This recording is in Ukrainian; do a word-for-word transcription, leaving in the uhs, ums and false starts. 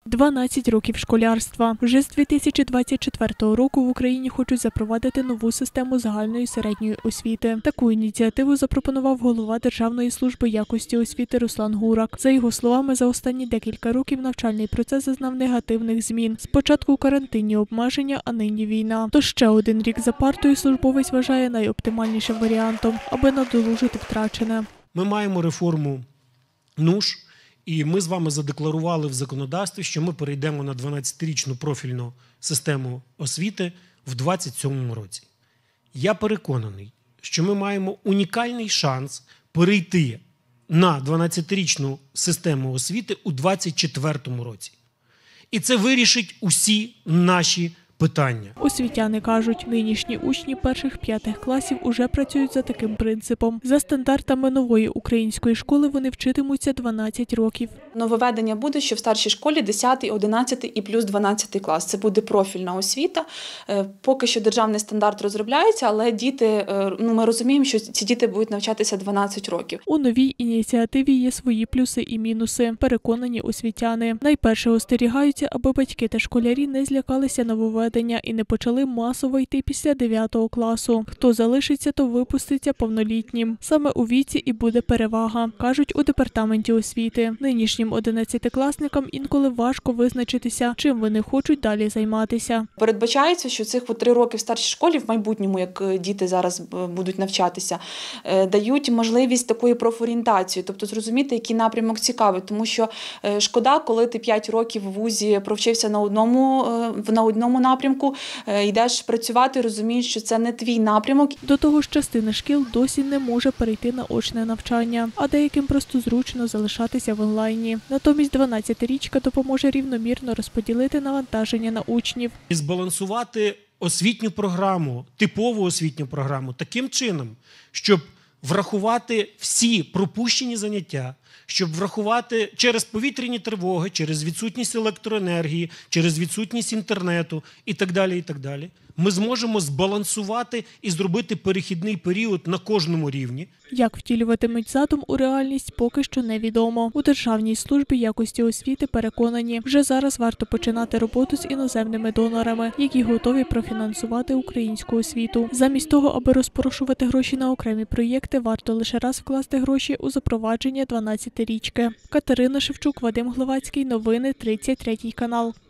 дванадцять років школярства. Вже з дві тисячі двадцять четвертого року в Україні хочуть запровадити нову систему загальної середньої освіти. Таку ініціативу запропонував голова Державної служби якості освіти Руслан Гурак. За його словами, за останні декілька років навчальний процес зазнав негативних змін. Спочатку карантинні обмеження, а нині війна. Тож ще один рік за партою службовець вважає найоптимальнішим варіантом, аби надолужити втрачене. Ми маємо реформу НУШ. І ми з вами задекларували в законодавстві, що ми перейдемо на дванадцятирічну профільну систему освіти в двадцять сьомому році. Я переконаний, що ми маємо унікальний шанс перейти на дванадцятирічну систему освіти у двадцять четвертому році. І це вирішить усі наші питання. Освітяни кажуть, нинішні учні перших-п'ятих класів уже працюють за таким принципом. За стандартами нової української школи вони вчитимуться дванадцять років. Нововведення буде, що в старшій школі десятий, одинадцятий і плюс дванадцятий клас. Це буде профільна освіта. Поки що державний стандарт розробляється, але діти, ну, ми розуміємо, що ці діти будуть навчатися дванадцять років. У новій ініціативі є свої плюси і мінуси, переконані освітяни. Найперше остерігаються, аби батьки та школярі не злякалися нововведення і не почали масово йти після дев'ятого класу. Хто залишиться, то випуститься повнолітнім. Саме у віці і буде перевага, кажуть у департаменті освіти. Нинішнім одинадцятикласникам інколи важко визначитися, чим вони хочуть далі займатися. Передбачається, що цих три роки в старшій школі, в майбутньому, як діти зараз будуть навчатися, дають можливість такої профорієнтації, тобто зрозуміти, який напрямок цікавий. Тому що шкода, коли ти п'ять років в вузі провчився на одному, на одному напрямку, йдеш працювати, розумієш, що це не твій напрямок. До того ж, частина шкіл досі не може перейти на очне навчання, а деяким просто зручно залишатися в онлайні. Натомість дванадцятирічка допоможе рівномірно розподілити навантаження на учнів. І збалансувати освітню програму, типову освітню програму таким чином, щоб врахувати всі пропущені заняття, щоб врахувати через повітряні тривоги, через відсутність електроенергії, через відсутність інтернету і так далі, і так далі. Ми зможемо збалансувати і зробити перехідний період на кожному рівні. Як втілюватимуть задум у реальність, поки що невідомо. У Державній службі якості освіти переконані, вже зараз варто починати роботу з іноземними донорами, які готові профінансувати українську освіту. Замість того, аби розпорошувати гроші на окремі проєкти, варто лише раз вкласти гроші у запровадження дванадцятирічки. Катерина Шевчук, Вадим Гловацький, новини тридцять третій канал.